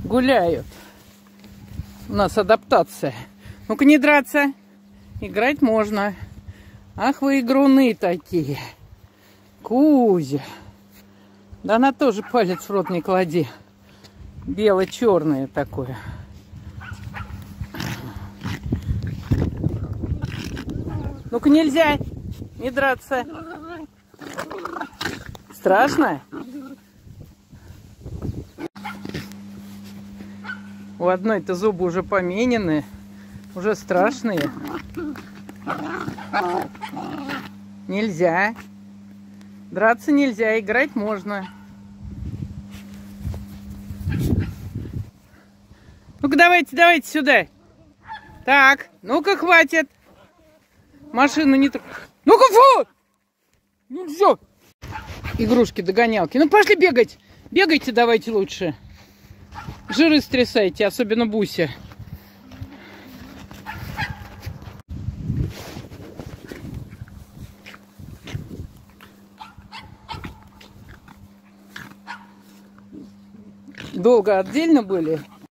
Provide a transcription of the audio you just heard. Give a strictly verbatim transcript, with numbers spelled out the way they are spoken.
гуляют. У нас адаптация. Ну-ка не драться. Играть можно. Ах вы игруны такие. Кузя. Да она тоже палец в рот не клади. Бело-черное такое. Ну-ка нельзя не драться. Страшно? У одной-то зубы уже поменены. Уже страшные. Нельзя. Драться нельзя, играть можно. Ну-ка давайте, давайте сюда. Так, ну-ка хватит. Машину не трогай. Ну-ка, фу! Ну все. Игрушки, догонялки. Ну пошли бегать. Бегайте давайте лучше. Жиры стрясайте, особенно Буся. Долго отдельно были?